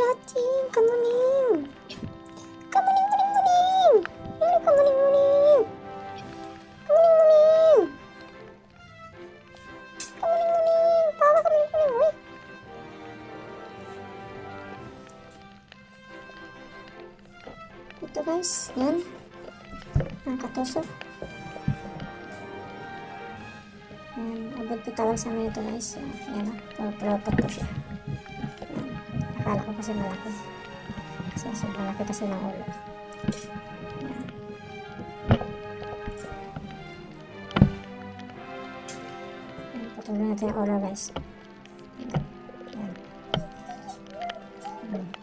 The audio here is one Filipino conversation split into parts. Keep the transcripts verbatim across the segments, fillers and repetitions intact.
cacing, kamuning. Kamuning, muning, muning. Ini kamuning, muning. Kamuning, muning. Kamuning, muning. Para kamuning, muning. Uy. Ito guys, yan. Nakatusok. Yan, abot po tawag sa amin ito guys. Yan, pulupot po siya. Yan. Akala ko kasi malaki. Kasi sobrang laki kasi ng ulo. Yan. Yan, patuloy natin yung ulo guys. Yan. Yan. Hmm.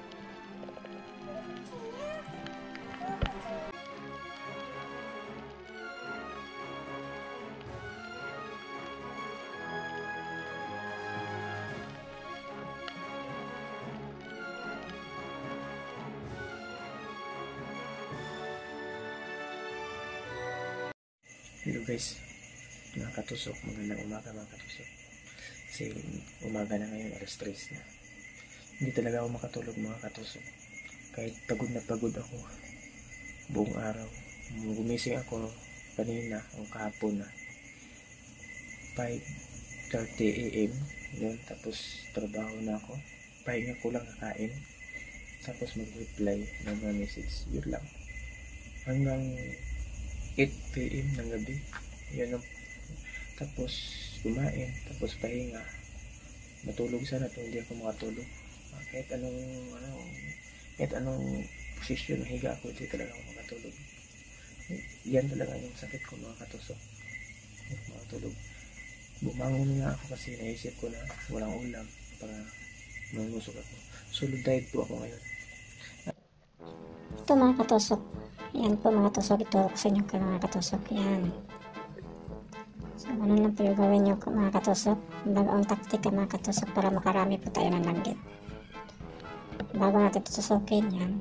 Hello guys, mga katusok, magandang umaga mga katusok. Kasi umaga na ngayon, alas tres na. Hindi talaga ako makatulog mga katusok. Kahit pagod na pagod ako buong araw. Gumising ako kanina o kahapon na five thirty a m Yun, tapos trabaho na ako. Pahinga ko lang kakain. Tapos mag-reply ng mga message. Yun lang. Hanggang eight p m ng gabi. Yan ang, tapos kumain, tapos pahinga. Matulog sana kung hindi ako makatulog. Ah, kahit anong ano, kahit anong posisyon higa ako, hindi talaga ako makatulog. Yan talaga yung sakit ko mga katusok. Makatulog. Bumangon nga ako kasi naisip ko na walang ulam para manusok ako. Solid diet po ako ngayon. Ito mga katusok. Yan po mga tusok, ito sa inyo kayo mga katusok. Yan. So, ano lang po yung gawin nyo mga katusok. Bagong taktika mga katusok para makarami po tayo ng langgit. Bago natin tutusokin, yan.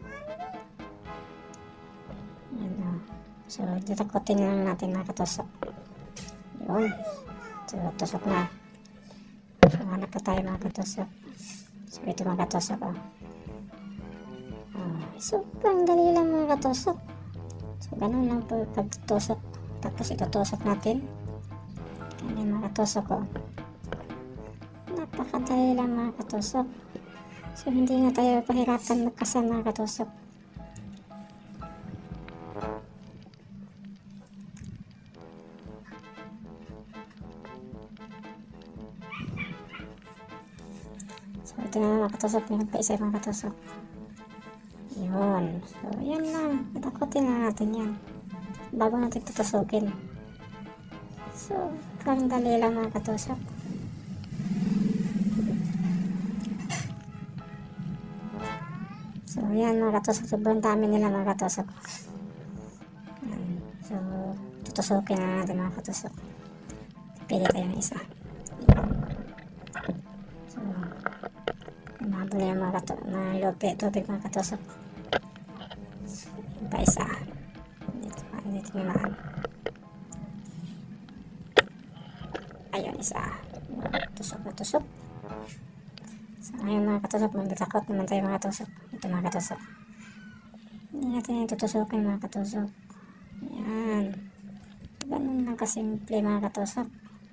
Yan o. So, ditakotin lang natin mga katusok. Yun. So, tusok na. So, hanap po tayo mga katusok. So, ito mga katusok o. Sobrang dali lang mga katusok. So ganun lang po pagtutusok. Tapos itutusok natin. Ganyan mga katusok ko. Napakadali lang mga katusok. So hindi na tayo pahirapan magkasama mga katusok. So ito na mga katusok. Yung paisa mga katusok. Yun. So, yan lang. Itakotin na natin yan. Bago natin tutusukin. So, parang dali lang mga katusok. So, yan mga katusok. Sobrang dami nila mga katusok. Yan. So, tutusukin na natin mga katusok. Pili tayo ng isa. Yan. So, umabot na yung mga katusok. Mga lupi, tubig mga katusok. Pa isa dito, dito naman. Ayun isa. Tusok na tusok. So ayun mga katusok, magbitakot naman tayo mga katusok. Ito mga katusok, hindi natin yung tutusokin mga katusok. Yan, ganun lang kasimple mga katusok.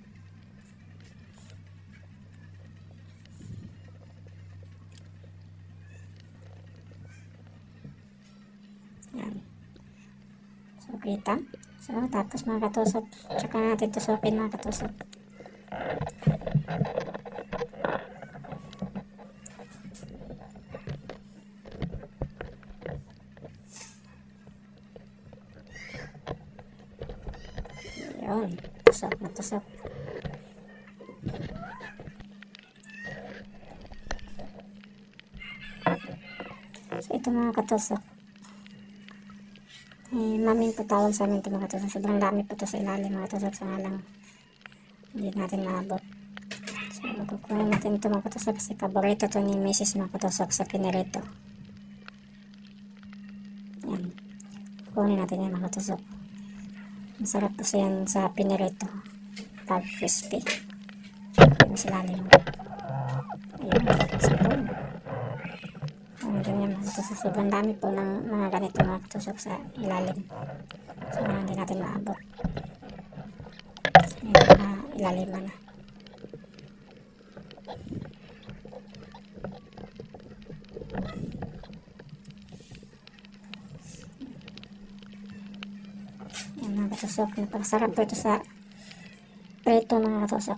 Yan. So, kita. So, tapos mga katusok, tsaka natin tusukin mga katusok. Yun. Tusok na tusok. So, ito mga katusok. Eh, maming po tawag sa amin ito mga katusok. Sobrang dami po ito sa ilalim mga katusok. Sa nga lang hindi natin maabot. So kukunin natin ito mga katusok kasi paborito ito ni Missus mga katusok sa pinirito. Yan. Kukunin natin yan mga katusok. Masarap po siya sa pinirito pag crispy. Yan sa ilalim. Ayan. Sabon. Kasi sobrang dami po ng mga ganito mga katusok sa ilalim. So hindi natin maabot. Yung mga ilaliman na. Yan mga katusok. Napakasarap po ito sa prito mga katusok.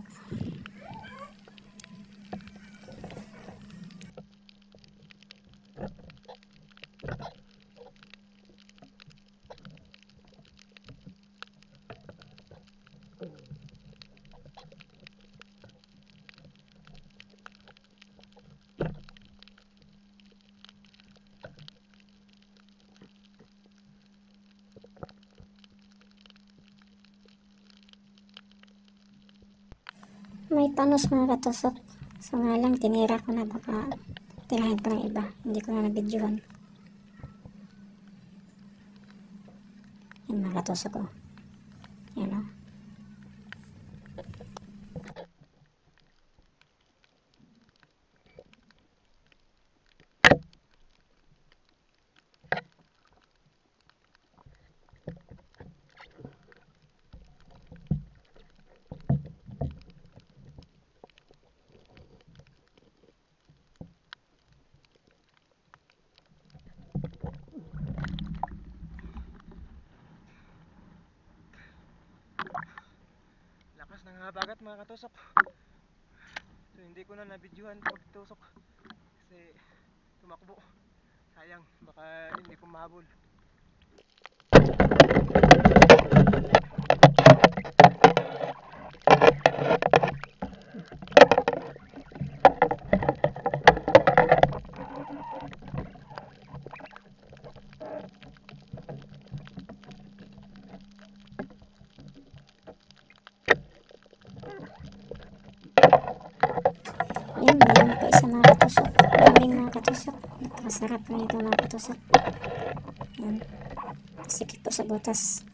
May panos mga katusok. So nga lang, tinira ko na, baka tirahin pa ng iba. Hindi ko na nabidyohan. Yan mga katusok ko. Yan o. Lakas ng habagat mga katusok. So hindi ko na nabidyuhan pagtusok kasi tumakbo. Sayang, baka hindi ko mahabol. Yan, mayroon pa isa mga katusok. Daming mga katusok. Napakasarap na ito mga katusok. Yan. Sikit po sa butas.